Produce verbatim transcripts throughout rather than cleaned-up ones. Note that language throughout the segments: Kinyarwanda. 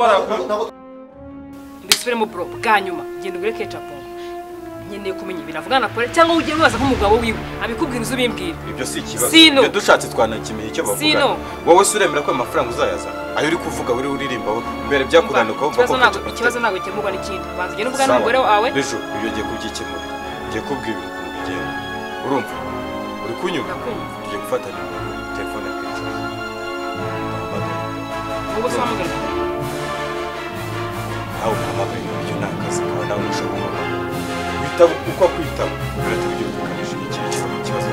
mbisubiremo bro bwanyuma genda ugure ketchup nkeneye kumenya ibintu avugana pole cyangwa ugiye wibaza nk'umugabo wiwe abikubwira uzo bimbwira ibyo si ikibazo ibyo dushatse twanakimenya icyo bavuga wowe suremera ko amafaranga uzayaza ayo uri kuvuga uri uririmba mbere byakunanuka uvuga ko ikibazo ntabwo cyemurwa n'ikindi banze ugende uvugana n'umugore wawe ejo ibyo giye kubyikemura giye kubwira ibintu bigenda urumva uri kunyura tugiye gufatanya telefone ya ketchup ubu samugana aho kamagaye ibyo nakazi kwa nawe ushobora witaba uko kwitaba biratugira ukamisha iki kibazo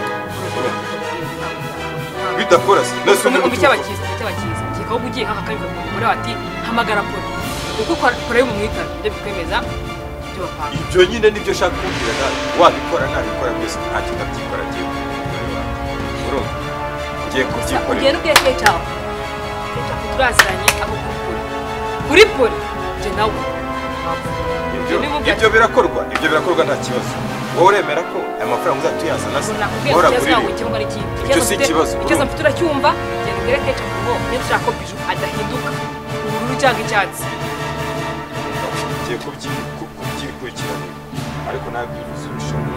bidakora se nese umuntu cyabakiza cyabakiza kikaho ugiye haka kabika muri ati hamagara pole uko kora mu mwita byo bikwemeza byo bapanga ibyo nyine nibyo shaka kumbira nawe wabikora nabikora byose nta kintu byikora giye bro giye kubyikora ugiye no kweke cyawe ketchup turaziranye aho kuri pole je nawe ibyo birakorwa ibyo birakorwa nta kibazo wowe uremera ko aya mafaranga uzatuyazana se ora kuri icyo si ikibazo ikibazo mfite uracyumva genda ugere ketchup ngo niba ushaka ko biju adahinduka ubururu cyangwa icyatsi giye kubyikurikirana ariko ntabwo bizubishobora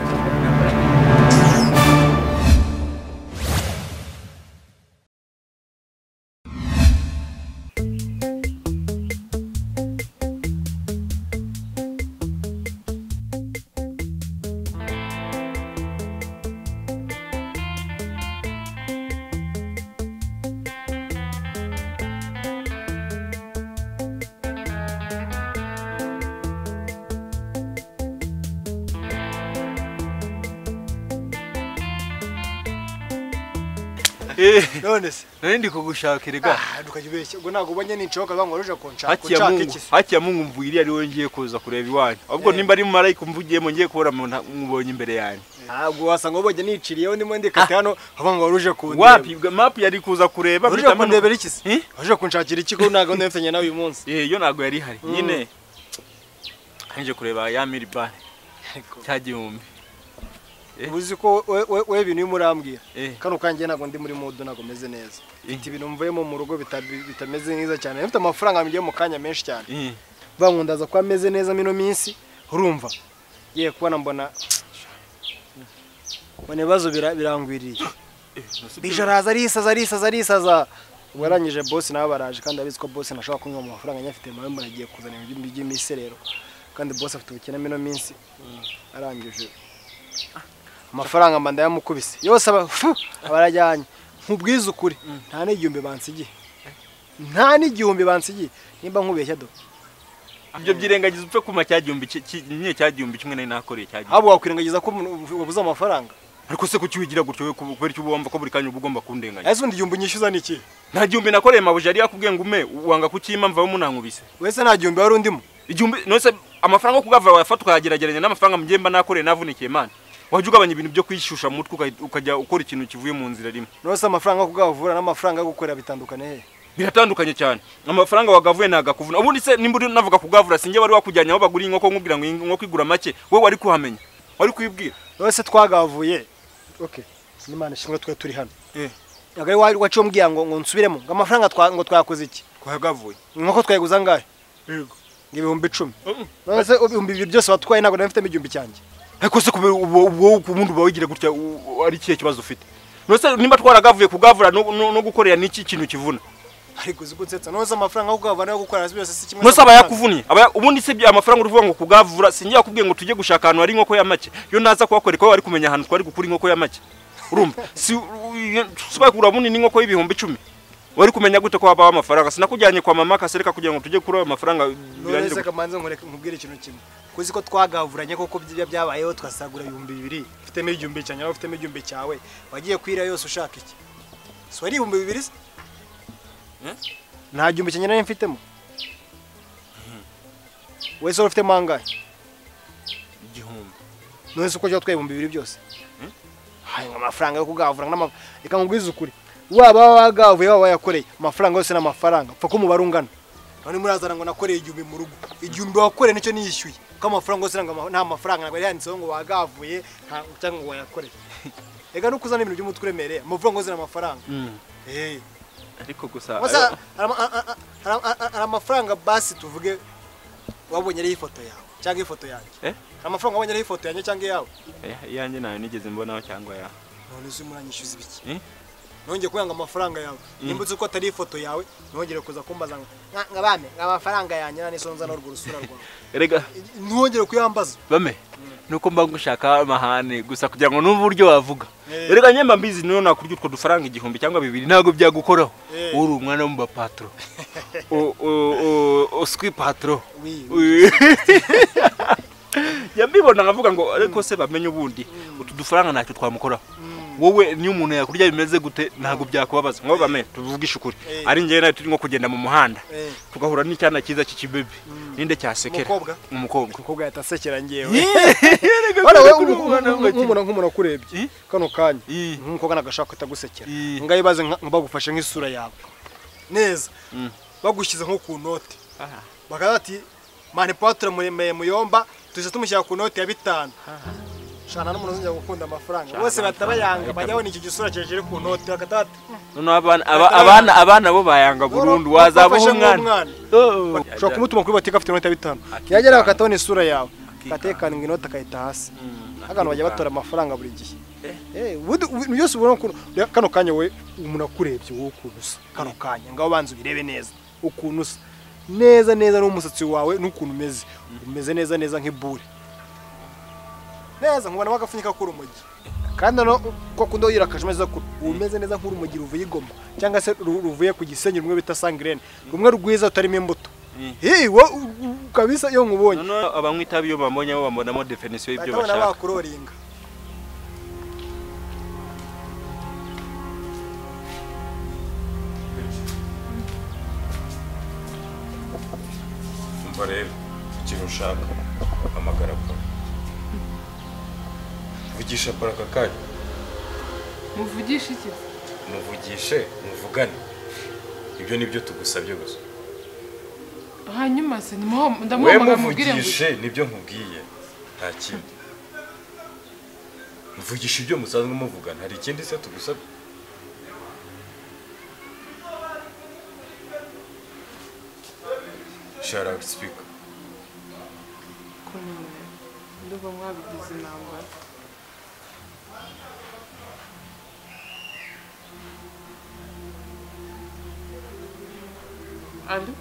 Eh none se nari ndi kugushakira ga dukajibeshye ngo nago ubanye n'incoka bango ruje konshaka konshaka iki hakiya mungu mvuyiri ari we ngiye kuza kureba iwanyu ahubwo nimba ari mu marayika mvugiyemo ngiye kubora mubonye imbere yanyu ntabwo wasanga ubonye niciriyeho ndimo ndikate hano abango ruje kundeba wapi map yari kuza kureba ruje kundebera iki se ruje konshakira iki ko nago ndemfenye nawe uyu munsi eh yo nago yari hari nyine nje kureba ya milibare cyagihumbi ubuzi ko we ibintu y'umurambwira kano kangiye nago ndi muri modo nago meze neza iti ibintu mvuyemo mu rugo bitameze neza cyane mfite amafaranga mgiye mu kanya menshi cyane bankundaza ko ameze neza mino minsi urumva ye kubona mbona bone bazo birangwiriye bijaraza arisaza arisaza arisaza warangije boss nawe baraje kandi abizi ko boss nashaka kunywa amafaranga nyafite mawe mbona agiye kuzana ibintu by'imiserero kandi boss afite ubukene mino minsi arangije amafaranga mbanda yamukubise yose abarajyanye nkubwiza ukuri nta n'igihumbi bansigiye nta n'igihumbi bansigiye nimba nkubeshya do ibyo byirengagiza upfe kuma cyagihumbi nyine cyagihumbi kimwe nari nakoreye cyagihumbi abo wakwirengagiza ko wabuze amafaranga ariko se kuki wigira gutyo we kubera cyo wumva ko buri kanya ugomba kundenganya ese undi igihumbi nyishyuza niki nta gihumbi nakoreye mabuje ari yakubwiye ngo ume wanga kukima mva munankubise wese nta gihumbi wari undimo igihumbi nose amafaranga yo kugavura wayafata ukayagerageranya n'amafaranga mgemba nakoreye navunikiye man wajye ugabanya ibintu byo kwishusha mutwe ukajya ukora ikintu kivuye mu nzira rimwe nose amafaranga yo kugavura n'amafaranga yo gukorera bitandukanye he biratandukanye cyane amafaranga wagavuye nagakuvuna ubundi se nimba uri navuga kugavura singe wari wakujyanye aho baguri inkoko nkubwira ngo inkoko igura make wowe wari kuhamenya wari kwibwira nose twagavuye okay n'Imana shimwe twe turi hano eh agaye wari wacombwiye ngo ngo nsubiremo ngo amafaranga twa ngo twakoze iki twagavuye inkoko twayiguza ngahe yego ibihumbi icumi nose ibihumbi bibiri byose watwaye nago nafite igihumbi cyanjye ariko se kubera uwo kumuntu bawigira gutya ari kiye kibazo ufite nose nimba twaragavuye kugavura no gukorera niki kintu kivuna ariko zigutsetsa nose amafaranga yo kugavana yo gukorera byose si kimwe nose aba yakuvunye aba ubundi se amafaranga uruvuga ngo kugavura singiye yakubwiye ngo tujye gushaka ahantu ari inkoko ya make yo naza kubakoreka wari kumenya ahantu twari gukura inkoko ya make urumva si subakura bunini inkoko y'ibihumbi icumi wari kumenya gute ko haba amafaranga sinakujyanye kwa mama kasereka kugira ngo tujye kuri amafaranga birangire nose kamanze nkoreka nkubwire ikintu kimwe kuzi ko twagavuranye koko byo byabayeho twasagura ibihumbi bibiri ufite igihumbi cyanya ufite igihumbi cyawe wagiye kwira yose ushaka iki so ari ibihumbi bibiri nta gihumbi cyanya nari mfitemo wese ufite mangahe igihumbi nose uko cyo twaye ibihumbi bibiri byose hayi amafaranga yo kugavura n'ama reka nkubwize ukuri waba wagavuye waba yakoreye amafaranga yose n'amafaranga pfa ko mubarungana none murazana ngo nakoreye igihumbi mu rugo igihumbi wakoreye nicyo niyishyuye ko amafaranga yose nta mafaranga ntabwo yanditseho ngo wagavuye cyangwa ngo wayakoreye reka no kuzana ibintu by'umutwe uremereye amafaranga yose n'amafaranga eh ariko gusa hari amafaranga basi tuvuge wabonye ari ifoto yawe cyangwa ifoto yanjye eh hari amafaranga wabonye ari ifoto yanjye cyangwa yawe eh yanjye nayo nigeze mbonaho cyangwa ya none uzi muranyishyuza ibiki eh nongeye kuyanga amafaranga yawe nimba uzi ko atari ifoto yawe nongere kuza kumbaza ngo ngabame amafaranga yanjye nani sonza no rugurusura rwawe erega nongere kuyambaza bame nuko mba ngushaka amahane gusa kugira ngo n'uburyo wavuga erega nyemba mbizi niyo nakurya utwo dufaranga igihumbi cyangwa bibiri ntago byagukoraho uri umwana w'umba patro o o o squi patro yambibona ngavuga ngo ariko se bamenye ubundi utu dufaranga ntacyo twamukoraho wowe niyo umuntu yakurya bimeze gute ntago byakubabaza ngo bame tuvugisha ukuri ari ngiye nayo turi nko kugenda mu muhanda tugahura n'icyana cyiza cy'ikibebe ninde cyasekera umukobwa umukobwa yatasekera ngiyewe wala wewe nk'umuntu nk'umuntu akurebye kano kanya nk'umukobwa nagashaka kutagusekera ngayibaze nkabagufashe nk'isura yawe neza bagushyize nko ku note bakati mani patre muremeye muyomba tuje tumushyira ku note ya bitanu shana n'umuntu uzajya gukunda amafaranga bose batabayanga bajyaho n'iki gisura cyeje ku note bakatata none abana abana abana bo bayanga burundu wazabaho umwana shaka kumutuma kuri batika afite note ya bitanu yagera bakatona isura yawe katekana ngo inota kayita hasi agano bajya batora amafaranga buri gihe eh byose ubona ko kano kanya we umuntu akurebye wowe ukunusa kano kanya ngaho banzu birebe neza ukunusa neza neza n'umusatsi wawe n'ukuntu umeze umeze neza neza nk'ibure neza nkubona wagafunyika kuri umugi kandi no ko kundo yirakajemeza ko umeze neza nk'urumogi ruvuye igoma cyangwa se ruvuye ku gisenyi rumwe bita sangrene rumwe rwiza utarimo imbuto eh wo kabisa iyo nkubonye none abamwita biyo bambonye bo bambonamo definition y'ibyo bashaka batona bakuroringa umva rero ikintu ushaka amagara ko vugisha paraka kanya muvugisha iki muvugishe muvugane ibyo nibyo tugusabye gusa hanyuma se ndamuhamagara mubwire ngo muvugishe nibyo nkubwiye nta kindi muvugisha ibyo musanzwe muvugana hari ikindi se tugusabye shut up speak ndumva mwabigize intambara Allo?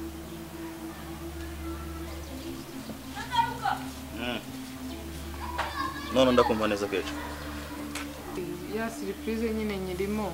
Mm. None ndakumva neza kecho. Ya surprise nyine nyirimo.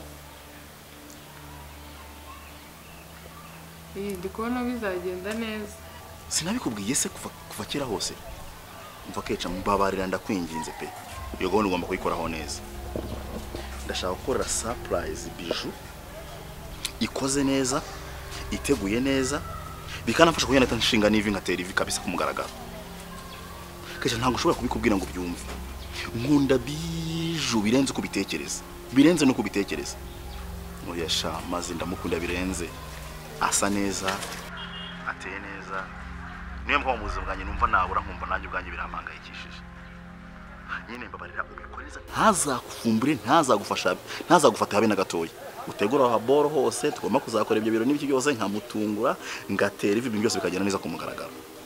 Eh ndikubona bizagenda neza. Sinabikubwiye se kuva kuva kera hose. Umva kecha mbabarira ndakwinginze pe. Iyo gahunda ugomba kuyikoraho neza. Ndashaka gukora surprise bijou ikoze neza. Iteguye neza bikanafasha kugenda tanshinga nivi ngatera ivi kabisa kumugaragara keje ntango ushobora kubikubwira ngo byumve nkunda biju birenze uko bitekereza birenze no kubitekereza oya sha maze ndamukunda birenze asa neza ateye neza niyo mpamvu mu buzima bwanjye numva nabura nkumva nanjye ubwanjye birampangayikishije nyine mbabarira ubikoreza ntazakufumbure ntazagufasha ntazagufata habe na gatoya utegura ha boro hose tugomba kuzakora ibyo biro n'ibiki byose nkamutungura ngatera ivi byose bikagenda neza kumugaragara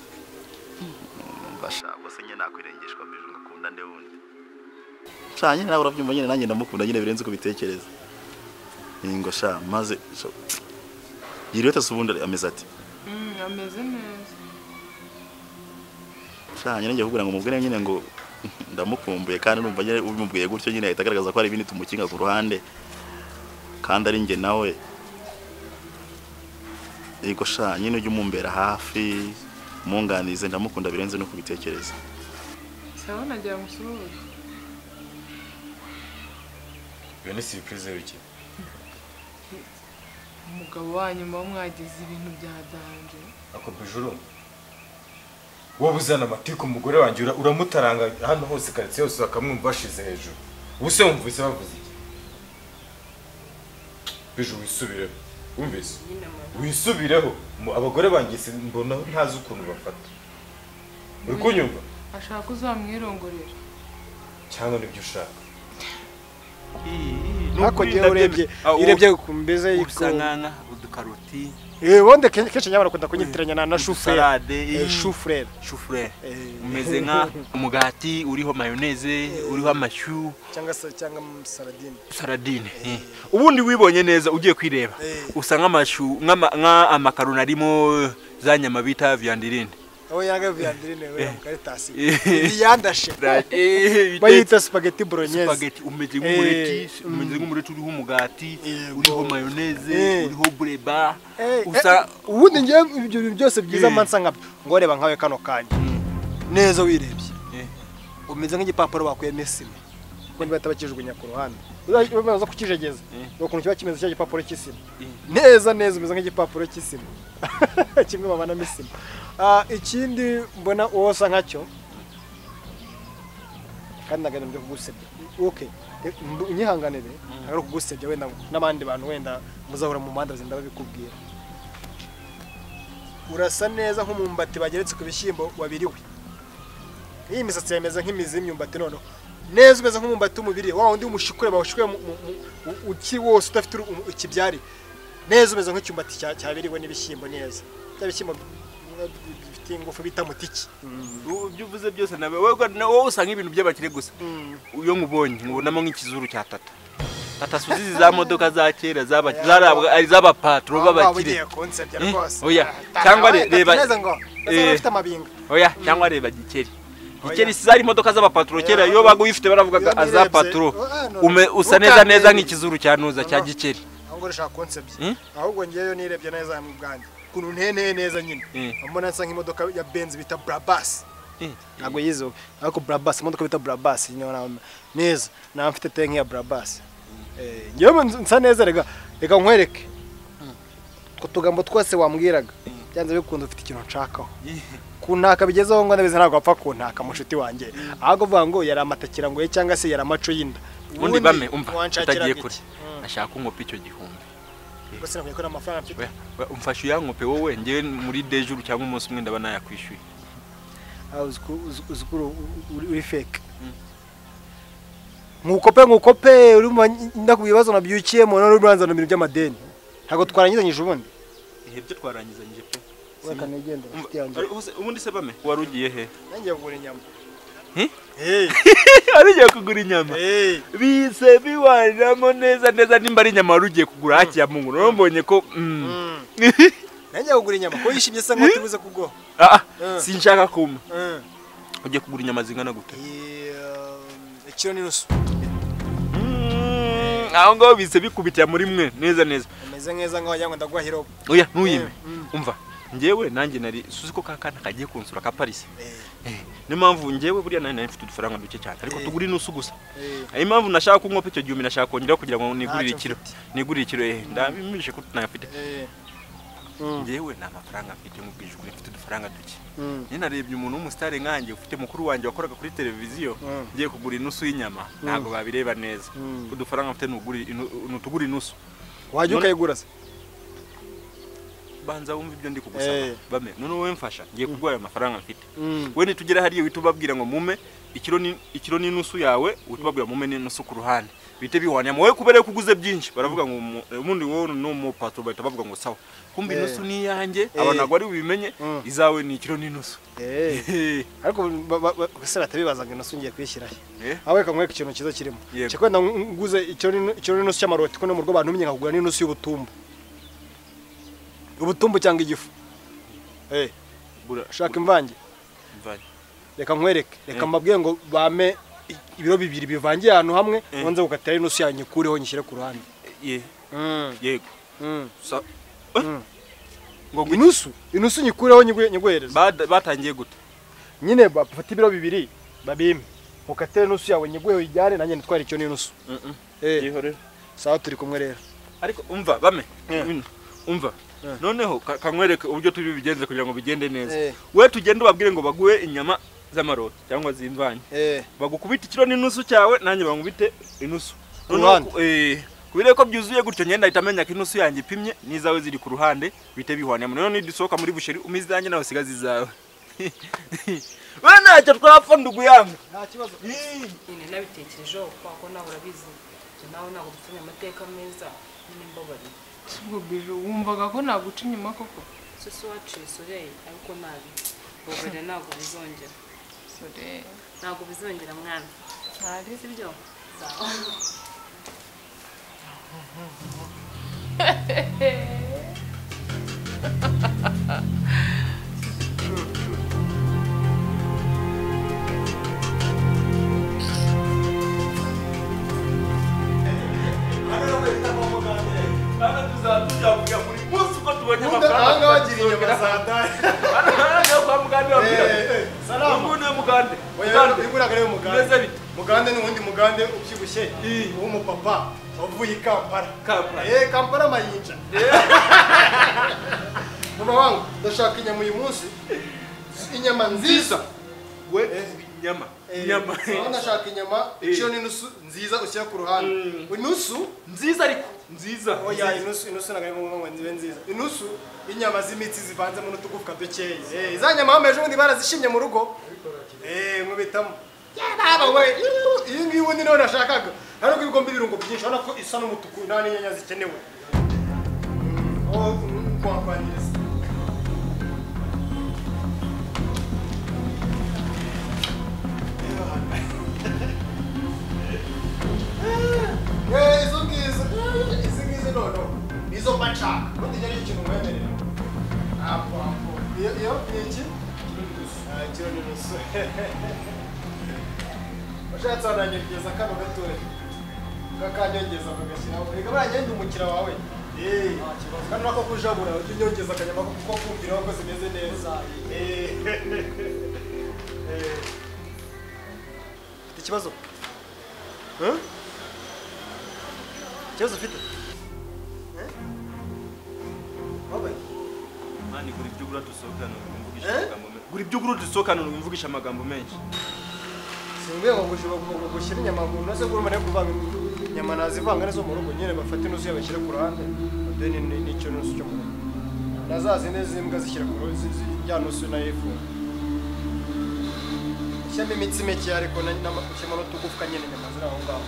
bashaka se nyine nakwirengeshwa mbije ngakunda nde wundi cyane nawe urabyumva nyine nanjye ndamukunda nyine birenze ko bitekereza ingo sha maze yireta subunda ameze ati mm ameze neza cyane ngiye kugura ngo mubwire nyine ngo ndamukumbuye kandi numva nyine ubimubwiye gutyo nyine ahitagaragaza ko ari ibindi tumukinga ku ruhande kandi ari nge nawe ego sha nyine ujye umumbera hafi munganize ndamukunda birenze no kubitekereza sawa nagira musuhuze iyo ni surprise y'iki umugabo wanyu mba mwagize ibintu bya danje ako bijuru wowe uzana amatiku umugore wanjye uramutaranga hano hose karitsiye yose bakamwumva bashize hejuru ubuse wumvise bavuze iki biju wisubireho wumvise wisubireho abagore banjye mbona ntazi ukuntu bafata uri kunyumva ashaka uzamwirongorera cyangwa nibyo ushaka hako je urebye irebye kumbeze y'iko udukaroti eh wonde kenshi nyabara kunda kunyitiranya na na chouffeur salade eh chouffeur chouffeur umeze nka umugati uriho mayonnaise uriho amashu cyangwa se cyangwa saladine saladine ubundi wibonye neza ugiye kwireba usa nk'amashu nka amakaroni arimo za nyama bita viandirine aho yanga viandirine we mukaritasi yandashe bayita spaghetti bolognese spaghetti umeze nk'umureti umeze nk'umureti uriho umugati uriho mayonnaise uriho breba usa ubundi ngiye ibyo byose byiza mansa nkabyo ngo reba nkawe kano kanya neza wirebye umeze nk'igipapuro bakuyemo isima kuko nibata bakijugunya ku ruhande uzaza kukijegeza ukuntu kiba kimeze cya gipapuro cy'isima neza neza umeze nk'igipapuro cy'isima kimwe babana misima ah ikindi mbona wosa nkacyo kandi nagenda byo kugusebya okay unyihanganire ari kugusebya wenda n'abandi bantu wenda muzahura mu manda zinda babikubwira urasa neza nk'umumbati bageretse ku bishyimbo wabiriwe iyi misatsi yameze nk'imizi y'imyumbati none neza umeze nk'umumbati w'umubiri wa wundi umushikure bawushikuye uki wose udafite ikibyari neza umeze nk'icyumbati cyabiriwe n'ibishyimbo neza cyabishyimbo bifite ingufu bita mutiki ibyo uvuze byose nawe wowe usanga ibintu by'abakire gusa uyo nkubonye nkubonamo nk'ikizuru cya tata tata suzizi za modoka za kera ari z'abapatro b'abakire oya cyangwa reba oya cyangwa reba gikeri gikeri zari imodoka z'abapatro kera iyo bago uyifite baravugaga aza patro usa neza neza nk'ikizuru cya nuza cya gikeri ahubwo rashaka concept ahubwo ngiyeyo nirebye neza mu Buganda kuntu ntene neza nyine mbona nsa nk'imodoka ya Benz bita Brabus ntabwo yizo ariko Brabus imodoka bita Brabus neza na mfite tank ya Brabus eh ngiye nsa neza rega reka nkwereke ko tugambo twose wambwiraga byanze bikunda ufite ikintu nshakaho kuntaka bigezeho ngo ndabize ntabwo apfa kuntaka mushuti wanjye ahubwo vuga ngo yari amatakira ngo ye cyangwa se yari amaco y'inda ubundi bame umva utagiye kure ashaka unkopa icyo gihumbi ubwo sinakuye ko amafaranga mfite umfashe yankope wowe ngiye muri dejuru cyangwa umunsi umwe ndabana yakwishyuye uzukuru uri fake nkukope nkukope uri ndakubibazo nabyukiyemo none uranza no bintu by'amadeni ntago twarangizanyije ubundi ibyo twarangizanyije pe weka negenda ufite yanjye ubundi se bame warugiye he nangiye kugura inyama eh eh arigiye kugura inyama eh bise biwaniramo neza neza nimba ari inyama warugiye kugura haki ya Mungu none mbonye ko nangiye kugura inyama ko yishimye se ngo tubuze kugo ah sinshaka kuma ugiye kugura inyama zingana gute ikiro ninusu aho ngaho bise bikubitira muri mwe neza neza ameze neza ngaho yango ndagwa hiro oya ntuyime umva ngewe nanjye nari suzi ko kakana kagiye kunsura ka Paris eh ni mpamvu ngewe buriya nari nari mfite udufaranga duke cyane ariko tugura inusu gusa ayi mpamvu nashaka kunkopa icyo gihe nashaka kongera kugira ngo nigurire ikiro nigurire ikiro eh ndamimishe ko tunayafite ngewe nta mafaranga mfite mu bwijuru mfite udufaranga duke ni narebye umuntu w'umusitari nkanjye ufite mukuru wanjye wakoraga kuri televiziyo ngiye kugura inusu y'inyama ntabwo babireba neza udufaranga mfite n'utugura inusu wajye ukayigura se banza wumva ibyo ndi kugusaba bame none wowe mfasha ngiye kugura amafaranga mfite we nitugera hariye witubabwira ngo mume ikiro ni ikiro ni nusu yawe utubabwira mume ni nusu ku ruhande bite bihwanya wowe kubere kuguze byinshi baravuga ngo ubundi wowe no mu patro bahita bavuga ngo sawa kumbi nusu ni yanjye abanago ari ubimenye izawe ni ikiro ni nusu eh ariko se batabibazaga nusu ngiye kwishyira he awe kamwe ikintu kiza kirimo cyekwenda nguze ikiro ni ikiro ni nusu cy'amaroti ko no mu rwo bantu menye nkagura ni nusu y'ubutumbu ubutumbu cyangwa igifu eh shaka imvange imvange reka nkwereke reka mbabwiye ngo bame ibiro bibiri bivangiye ahantu hamwe nonze gukatira inusu yanyikureho nyishyire ku ruhande ye yego so ngo inusu inusu nyikureho nyiguhereza batangiye gute nyine bafata ibiro bibiri babime ukatira inusu yawe nyiguheho ijyane nanjye nitwara icyo n'inusu eh yihore sawa turi kumwe rero ariko umva bame umva noneho kankwereke uburyo turi bigenze kugira ngo bigende neza we tugende ubabwire ngo baguhe inyama z'amaroti cyangwa zimvanye bagukubita ikiro n'inusu cyawe nanjye bangubite inusu noneho eh kubire ko byuzuye gutyo ngenda itamenya ko inusu yanjye ipimye nizawe ziri ku ruhande bite bihwanya none nidisoka muri busheri umizanjye nawe sigazi zawe we ntacyo twapfa ndugu yangu nta kibazo nyine nabitekerejeho kwa ko nawe urabizi nawe ntabwo dufite amateka meza nyine mbabari Ubwo bije wumvaga ko naguca inyuma koko. Sose waciye Soleil ariko nabi. Bobere ntabwo bizongera. Soleil. Ntabwo bizongera mwana. Ntari Sibyo? Sawa. Ahanga wagira inyama za dai. Salamu. Ngune mugande. Oya, iguraga rero mugande. Neza bite? Mugande n'ubundi mugande ubyibushye. Uwo mu papa wavuye i Kampala. Kampala. Eh, Kampala mayinja. Mama wangu, ndashaka inyama uyu munsi. Inyama nziza. We inyama. Inyama. Sawa ndashaka inyama icyo ni nusu nziza ushyira ku ruhande. Inusu Nziza ariko nziza. oya inusu inusu nagari ngo ngo nzibe nziza. Inusu inyama z'imitsi zivanzemo n'utugufwa dukeya. Eh, za nyama hameje ubundi barazishimye mu rugo. Eh, nkubitamo. Baba we, iyi ngiyi ubundi nawe nashakaga. Hano kwigomba ibirungo byinshi, urabona ko isa n'umutuku nta n'inyanya zikenewe. Oh, kwa kwaniriza. Eh, izo ngizo. Izo ngizo no no. Izo bachaka. Ubundi nyari ikintu mwemerera. Apo apo. Iyo iyo ni iki? Ah, kiro ni nusu. Ushatse wananyegeza kano gatore. Kakanyongeza kagashyiraho. Reka baragenda umukira wawe. Eh, kandi nako kujabura unyongeza akanyama kuko kumvira ko zimeze neza. Eh. Eh. Ikibazo? Huh? Ikibazo ufite? Eh? Wabaye? Mani guri ibyo gura dusohokana umvugisha amagambo menshi. Guri ibyo gura dusohokana umvugisha amagambo menshi. Singiye ngo gushiba ngo gushyira inyama ngo nose gura mane kuvanga inyama nazivanga nezo mu rugo nyine bafate inusu yabashyira ku ruhande. Then ni cyo nusu cyo mu rugo. Nazazi neza imbwa zishyira ku ruhande zijya nusu na ifu. Shyamba imitsi meke ariko n'amakimo no tugufka nyine inyama zira aho ngaho.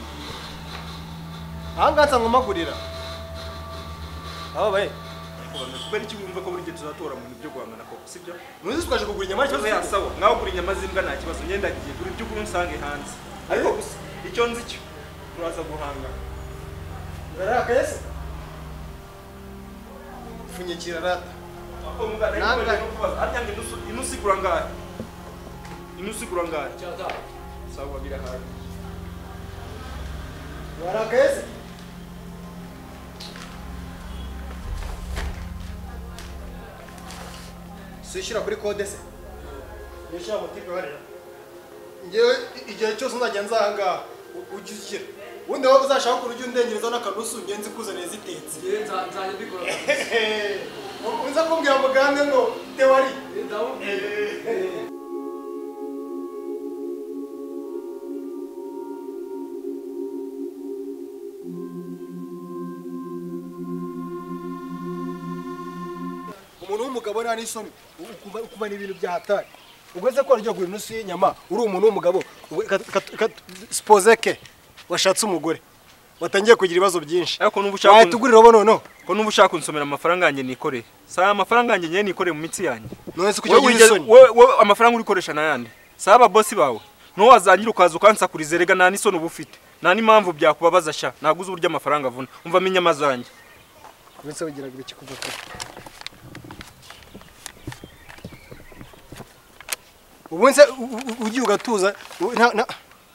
Ahangatsa ngomagurira. Aba baye. Kubera iki wumva ko buri gihe tuzatora mu byo guhangana ko sibyo? Nuzi twaje kugura inyama cyo ya sawa. Ngaho gura inyama z'imbwa nta kibazo ngenda giye gura ibyo gura unsange hanze. Ariko gusa icyo nzi cyo turaza guhanga. Baraka yese. Funyikira rata. Ako mugana n'ibyo no kubaza. Atyange inusu inusu igura ngahe? Inusu igura ngahe? Cyata. Sawa gira hayi. Baraka yese. Sishira kuri kode se. Yesha mutipe harira. Ngewe igihe cyose nzajya nzanga ujyukira. Wundi waba uzashaka kurujya undengereza n'akanusu ngenzi kuzanira zitetse. Nge nzajya mbikora. Unza kumbwira mugande ngo tewari. Umuntu w'umugabo nta n'isoni ukuba n'ibintu byahatari. Ugeze ko aryo gura inusu y'inyama uri umuntu w'umugabo suppose ke washatse umugore watangiye kugira ibibazo byinshi. Ariko nubushaka wayatugurira bo nono ko nubushaka unsomera amafaranga yanjye nikoreye. Sa amafaranga yanjye nyene nikoreye mu mitsi yanjye. None se kujya gugira isoni. Wowe amafaranga urikoresha nayandi. Saba boss bawe. No wazangira ukaza ukansakuriza rega nani isoni ubufite. Nani impamvu byakubabaza sha. Naguze uburyo amafaranga avuna. Umva minyama zanjye. Wese wigiraga ibiki kuva ko. Ubunse ugiye ugatuza na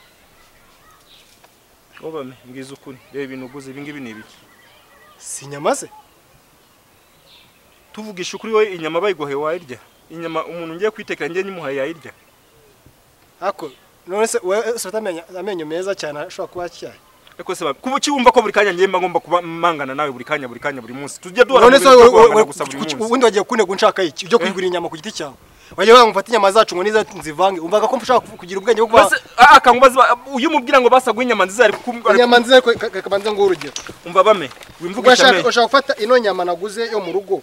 Obame ngize ukuri reba ibintu uguze ibi ngibi ni ibiki si nyama se tuvugisha ukuri we inyama bayigohe wayirya inyama umuntu ngiye kwitekera ngiye nyimuhaye yayirya ako none se usata amenya amenyo meza cyane ashobora kuba cyaye eko se kuba cyumva ko buri kanya ngiye mba ngomba kuba mangana nawe buri kanya buri kanya buri munsi tujye duhora none se ubundi wagiye kunega unshaka iki ujye kwigura inyama ku giti cyawe Wajya wamufata inyama zacu ngo niza nzivange umvaga ko mfushaka kugira ubwenge bwo kuba akangubaza uyu mubwira ngo basagwe inyama nziza ari kukumva inyama nziza kabanza ngo urugero umva bame wimvugisha me ushaka gufata ino nyama naguze yo mu rugo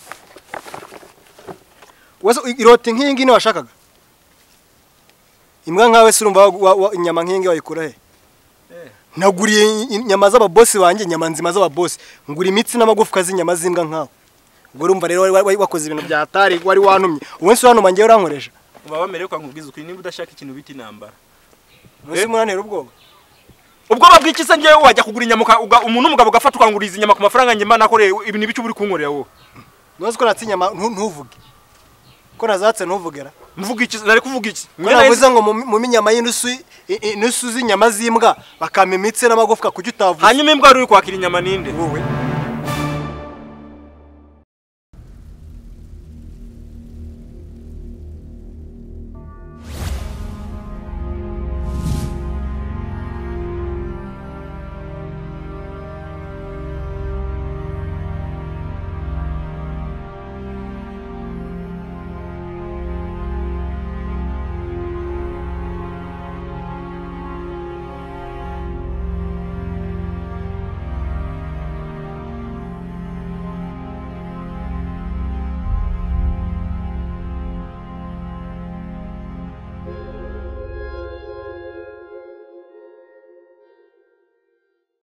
wazo iroti nk'ingi ni washakaga imbwa nkawe se urumva inyama nk'ingi wayikura he naguriye inyama z'ababosi banjye, inyama nzima z'ababosi, ngura imitsi n'amagufwa z'inyama z'imbwa nkawe. Ubwo urumva rero wakoze ibintu bya atari, wari wantumye. Uwensi wanuma ngiye urankoresha. Uba wamerewe kwangubwiza ukuri niba udashaka ikintu bita intambara. Umunsi munanira ubwoba. Ubwoba bw'ikise ngiye wajya kugura inyama umuntu umugabo gafata ukanguriza inyama ku mafaranga njye mba nakoreye ibintu bicu buri kunkorera wowe. Nuzi ko natsi inyama ntuvuge. Ko nazatse ntuvugera. Mvuga iki nari kuvuga iki? Navuze ngo mu minyama y'indusu inusu z'inyama z'imbwa bakama imitsi n'amagufwa kujya utavuze. Hanyuma imbwa uri kwakira inyama ninde? Wowe.